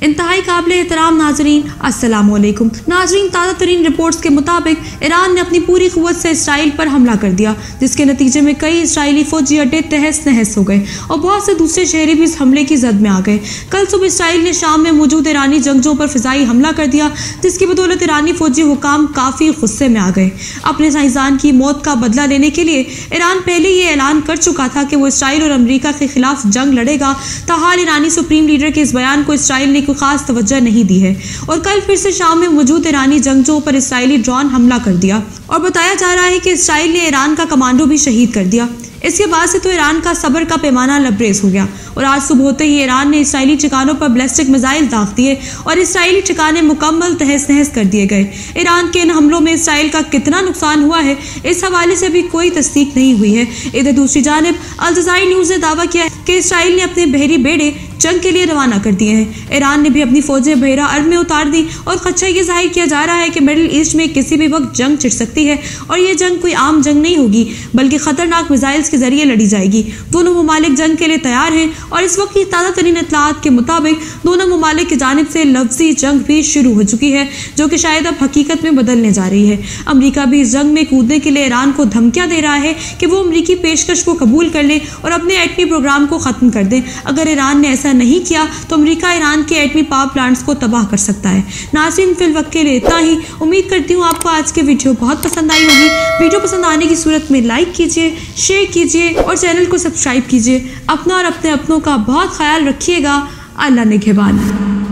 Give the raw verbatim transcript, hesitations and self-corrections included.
इंतहाई काबिल एहतराम नाजरीन, अस्सलामुअलैकुम। नाजरीन, ताज़ा तरीन रिपोर्ट्स के मुताबिक ईरान ने अपनी पूरी क़ुव्वत से इसराइल पर हमला कर दिया, जिसके नतीजे में कई इसराइली फौजी अड्डे तहस नहस हो गए और बहुत से दूसरे शहरी भी इस हमले की जद में आ गए। कल सुबह इसराइल ने शाम में मौजूद ईरानी जंगजों पर फिजाई हमला कर दिया, जिसकी बदौलत ईरानी फौजी हुकाम काफ़ी गुस्से में आ गए। अपने साइंसदान की मौत का बदला लेने के लिए ईरान पहले ये ऐलान कर चुका था कि वो इसराइल और अमरीका के खिलाफ जंग लड़ेगा। ताहाल ईरानी सुप्रीम लीडर के इस बयान को इसराइल ने कोई खास तवज्जो नहीं दी है और कल फिर से शाम में मौजूद ईरानी जंगजों पर इसराइली ड्रोन हमला कर दिया और बताया जा रहा है कि इसराइल ने ईरान का कमांडो भी शहीद कर दिया। इसके बाद से तो ईरान का सब्र का पैमाना लबरेज हो गया और आज सुबह होते ही ईरान ने इसराइली ठिकानों पर बैलिस्टिक मिसाइल दाग दिए और इसराइली ठिकाने मुकम्मल तहस नहस कर दिए गए। ईरान के इन हमलों में इसराइल का कितना नुकसान हुआ है, इस हवाले से अभी कोई तस्दीक नहीं हुई है। इधर दूसरी जानिब अल जज़ाइर न्यूज़ ने दावा किया कि इसराइल ने अपने बहरी बेड़े जंग के लिए रवाना कर दिए हैं। ईरान ने भी अपनी फौजें बहरा अरब में उतार दी और खदशा ये जाहिर किया जा रहा है कि मिडिल ईस्ट में किसी भी वक्त जंग छिड़ सकती है और ये जंग कोई आम जंग नहीं होगी, बल्कि खतरनाक मिसाइल्स के जरिए लड़ी जाएगी। दोनों ममालिक जंग के लिए तैयार हैं और इस वक्त की ताज़ा तरीन इत्तलात के मुताबिक दोनों ममालिक की जानिब से लफ्जी जंग भी शुरू हो चुकी है, जो कि शायद अब हकीकत में बदलने जा रही है। अमरीका भी इस जंग में कूदने के लिए ईरान को धमकियां दे रहा है कि वो अमरीकी पेशकश को कबूल कर ले और अपने एटमी प्रोग्राम को ख़त्म कर दे। अगर ईरान ने ऐसा नहीं किया तो अमेरिका ईरान के एटमी पावर प्लांट्स को तबाह कर सकता है। नाज़रीन, फिल वक्त के लिए इतना ही। उम्मीद करती हूँ आपको आज की वीडियो बहुत पसंद आई होगी। वीडियो पसंद आने की सूरत में लाइक कीजिए, शेयर कीजिए और चैनल को सब्सक्राइब कीजिए। अपना और अपने अपनों का बहुत ख्याल रखिएगा। अल्लाह निगहबान।